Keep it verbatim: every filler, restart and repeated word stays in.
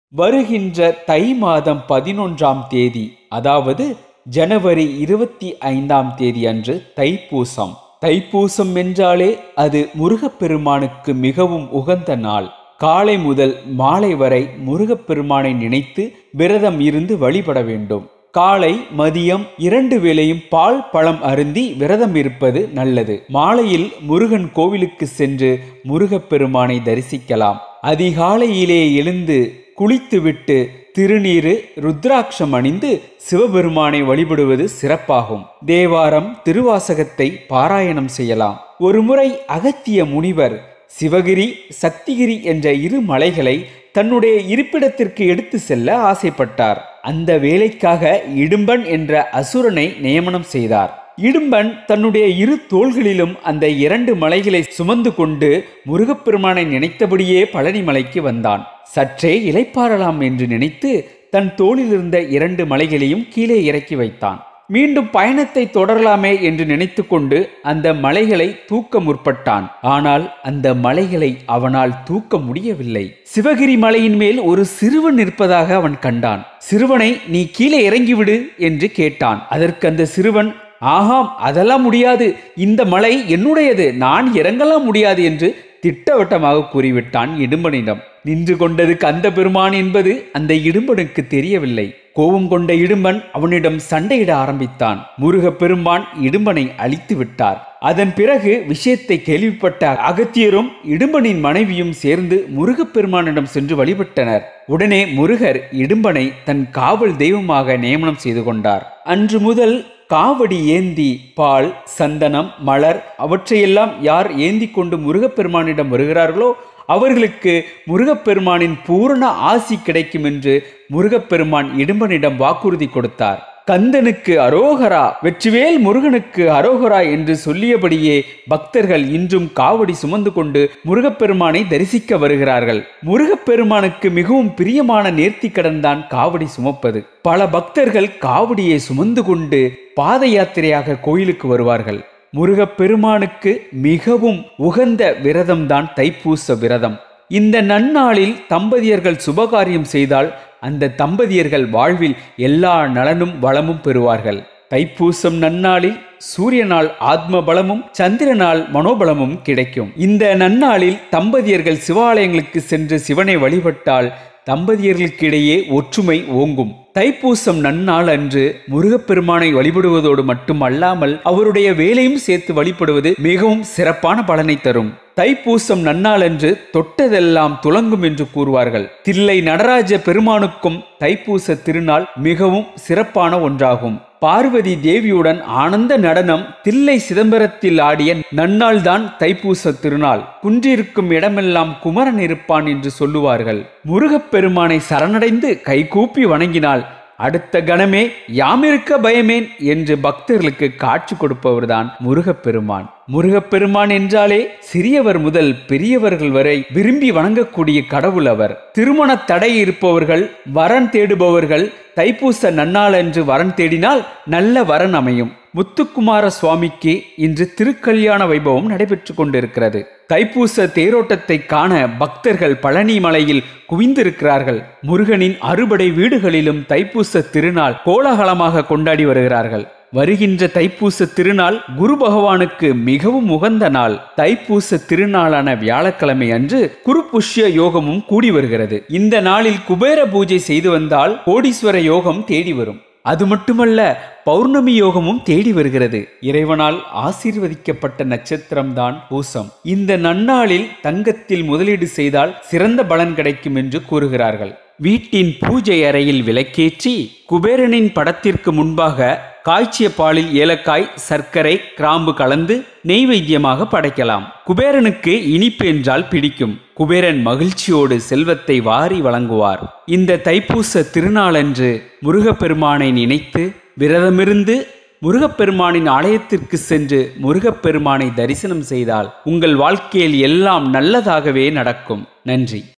வருகின்ற தை மாதம் பதினொன்றாம் தேதி, அதாவது ஜனவரி இருபத்தி ஐந்தாம் தேதி அன்று தைப்பூசம். தைப்பூசம் என்றாலே அது முருகப்பெருமானுக்கு மிகவும் உகந்த நாள். காலை முதல் மாலை வரை முருகப்பெருமானை நினைத்து விரதம் இருந்து வழிபட வேண்டும். காலை மதியம் இரண்டு வேளையும் பால் பழம் அருந்தி விரதம் இருப்பது நல்லது. மாலையில் முருகன் கோவிலுக்கு சென்று முருகப்பெருமானை தரிசிக்கலாம். அதிகாலையிலே எழுந்து குளித்துவிட்டு திருநீரு ருத்ராட்சம் அணிந்து சிவபெருமானை வழிபடுவது சிறப்பாகும். தேவாரம் திருவாசகத்தை பாராயணம் செய்யலாம். ஒருமுறை அகத்திய முனிவர் சிவகிரி சக்திகிரி என்ற இரு மலைகளை தன்னுடைய இருப்பிடத்திற்கு எடுத்து செல்ல ஆசைப்பட்டார். அந்த வேலைக்காக இடும்பன் என்ற அசுரனை நியமனம் செய்தார். இடும்பன் தன்னுடைய இரு தோள்களிலும் அந்த இரண்டு மலைகளை சுமந்து கொண்டு முருகப்பெருமானை நினைத்தபடியே பழனி மலைக்கு வந்தான். சற்றே இளைப்பாறலாம் என்று நினைத்து தன் தோளில் இருந்த இரண்டு மலைகளையும் கீழே இறக்கி வைத்தான். மீண்டும் பயணத்தை தொடரலாமே என்று நினைத்து கொண்டு அந்த மலைகளை தூக்க முற்பட்டான். ஆனால் அந்த மலைகளை அவனால் தூக்க முடியவில்லை. சிவகிரி மலையின் மேல் ஒரு சிறுவன் நிற்பதாக அவன் கண்டான். சிறுவனை, நீ கீழே இறங்கிவிடு என்று கேட்டான். அதற்கு அந்த சிறுவன், ஆஹாம், அதெல்லாம் முடியாது, இந்த மலை என்னுடையது, நான் இறங்கலாம் முடியாது என்று திட்டவட்டமாக கூறிவிட்டான் இடும்பனிடம். நின்று கொண்டது கந்த பெருமான் என்பது அந்த இடும்பனுக்கு தெரியவில்லை. கோபம் கொண்ட இடும்பன் அவனிடம் சண்டையிட ஆரம்பித்தான். முருகப்பெருமான் இடும்பனை அழித்து விட்டார். அதன் பிறகு விஷயத்தை கேள்விப்பட்ட அகத்தியரும் இடும்பனின் மனைவியும் சேர்ந்து முருகப்பெருமானிடம் சென்று வழிபட்டனர். உடனே முருகர் இடும்பனை தன் காவல் தெய்வமாக நியமனம் செய்து கொண்டார். அன்று முதல் காவடி ஏந்தி பால் சந்தனம் மலர் அவற்றையெல்லாம் யார் ஏந்தி கொண்டு முருகப்பெருமானிடம் வருகிறார்களோ அவர்களுக்கு முருகப்பெருமானின் பூரண ஆசி கிடைக்கும் என்று முருகப்பெருமான் இடும்பனிடம் வாக்குறுதி கொடுத்தார். கந்தனுக்கு அரோகரா, வெற்றிவேல் முருகனுக்கு அரோகரா என்று சொல்லியபடியே பக்தர்கள் இன்றும் காவடி சுமந்து கொண்டு முருகப்பெருமானை தரிசிக்க வருகிறார்கள். முருகப்பெருமானுக்கு மிகவும் பிரியமான நேர்த்தி கடன் தான் காவடி சுமப்பது. பல பக்தர்கள் காவடியை சுமந்து கொண்டு பாத யாத்திரையாக கோயிலுக்கு வருவார்கள். முருகப்பெருமானுக்கு மிகவும் உகந்த விரதம்தான் தைப்பூச விரதம். இந்த நன்னாளில் தம்பதியர்கள் சுபகாரியம் செய்தால் அந்த தம்பதியர்கள் வாழ்வில் எல்லா நலனும் வளமும் பெறுவார்கள். தைப்பூசம் நன்னாளில் சூரியனால் ஆத்ம பலமும் சந்திரனால் மனோபலமும் கிடைக்கும். இந்த நன்னாளில் தம்பதியர்கள் சிவாலயங்களுக்கு சென்று சிவனை வழிபட்டால் தம்பதியர்களுக்கிடையே ஒற்றுமை ஓங்கும். தைப்பூசம் நன்னாள் அன்று முருகப்பெருமானை வழிபடுவதோடு மட்டும் அல்லாமல் அவருடைய வேலையும் சேர்த்து வழிபடுவது மிகவும் சிறப்பான பலனை தரும். தைப்பூசம் நன்னாள் அன்று தொட்டதெல்லாம் துலங்கும் என்று கூறுவார்கள். தில்லை நடராஜ பெருமானுக்கும் தைப்பூச திருநாள் மிகவும் சிறப்பான ஒன்றாகும். பார்வதி தேவியுடன் ஆனந்த நடனம் தில்லை சிதம்பரத்தில் ஆடிய நன்னாள் தான் தைப்பூச திருநாள். குன்றிருக்கும் இடமெல்லாம் குமரன் இருப்பான் என்று சொல்லுவார்கள். முருகப்பெருமானை சரணடைந்து கைகூப்பி வணங்கினால் அடுத்த கணமே யாமிருக்க பயமேன் என்று பக்தர்களுக்கு காட்சி கொடுப்பவர்தான் முருகப்பெருமான். முருகப்பெருமான் என்றாலே சிறியவர் முதல் பெரியவர்கள் வரை விரும்பி வணங்கக்கூடிய கடவுள் அவர். திருமண தடை இருப்பவர்கள், வரன் தேடுபவர்கள் தைப்பூச நன்னாள் என்று வரன் தேடினால் நல்ல வரன் அமையும். முத்துக்குமார சுவாமிக்கு இன்று திருக்கல்யாண வைபவம் நடைபெற்று கொண்டிருக்கிறது. தைப்பூச தேரோட்டத்தை காண பக்தர்கள் பழனி மலையில் குவிந்திருக்கிறார்கள். முருகனின் அறுபடை வீடுகளிலும் தைப்பூச திருநாள் கோலாகலமாக கொண்டாடி வருகிறார்கள். வருகின்ற தைப்பூச திருநாள் குரு பகவானுக்கு மிகவும் உகந்த நாள். தைப்பூச திருநாளான வியாழக்கிழமை அன்று குரு புஷ்ய யோகமும் கூடி வருகிறது. இந்த நாளில் குபேர பூஜை செய்து வந்தால் கோடீஸ்வர யோகம் தேடி வரும். அது மட்டுமல்ல, பௌர்ணமி யோகமும் தேடி வருகிறது. இறைவனால் ஆசீர்வதிக்கப்பட்ட நட்சத்திரம்தான் பூசம். இந்த நன்னாளில் தங்கத்தில் முதலீடு செய்தால் சிறந்த பலன் கிடைக்கும் என்று கூறுகிறார்கள். வீட்டின் பூஜை அறையில் விளக்கேற்றி குபேரனின் படத்திற்கு முன்பாக காய்ச்சிய பாலில் ஏலக்காய், சர்க்கரை, கிராம்பு கலந்து நெய்வேத்தியமாக படைக்கலாம். குபேரனுக்கு இனிப்பு என்றால் பிடிக்கும். குபேரன் மகிழ்ச்சியோடு செல்வத்தை வாரி வழங்குவார். இந்த தைப்பூச திருநாளன்று முருகப்பெருமானை நினைத்து விரதமிருந்து முருகப்பெருமானின் ஆலயத்திற்கு சென்று முருகப்பெருமானை தரிசனம் செய்தால் உங்கள் வாழ்க்கையில் எல்லாம் நல்லதாகவே நடக்கும். நன்றி.